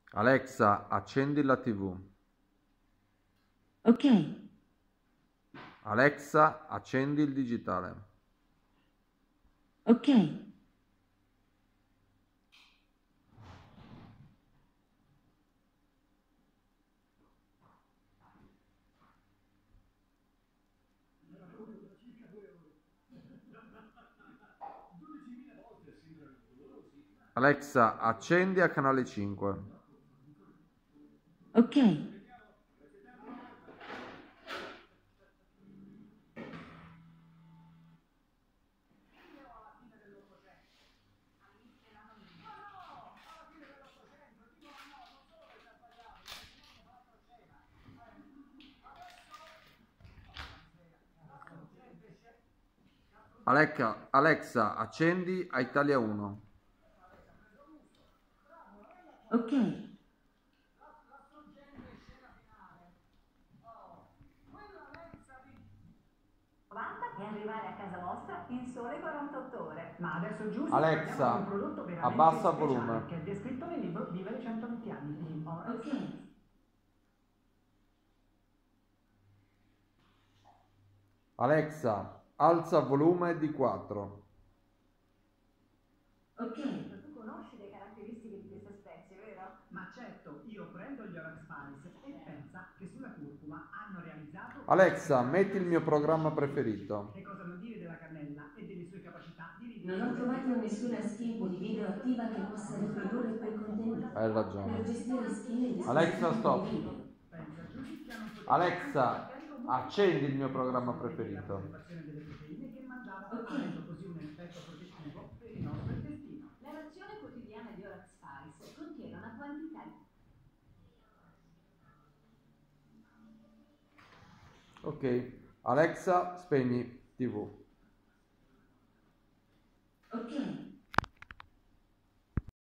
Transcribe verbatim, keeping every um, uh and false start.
Alexa, accendi la tivù. Ok. Alexa, accendi il digitale. Ok. Alexa, accendi a canale cinque. Ok. Alexa, Alexa, accendi a Italia uno. Ok. e arrivare a casa vostra in sole quarantotto ore. Ma adesso Giusy, Alexa, parliamo di un prodotto veramente abbassa il speciale volume. che è descritto nel libro Vivere centoventi anni di Horace. Ok. Alexa, alza il volume di quattro. Ok. Tu conosci le caratteristiche di questa specie, vero? Ma certo, io prendo gli Horace Spice e pensa che sulla curcuma hanno realizzato... Alexa, metti il mio programma preferito. Che cosa non dire della cannella e delle sue capacità di... Non ho trovato nessuna skill di video attiva che possa riprodurre quel contenuto. Hai ragione. Per gestire skill e Alexa, dispositivi stop. di video. Pensa Giusy che hanno potuto... Alexa, accendi il mio programma preferito. delle proteine che mangiava Ok. avendo così un effetto protettivo per il nostro intestino. La razione quotidiana di Horace Spice contiene una quantità di... Ok. Alexa, spegni tivù. Ok.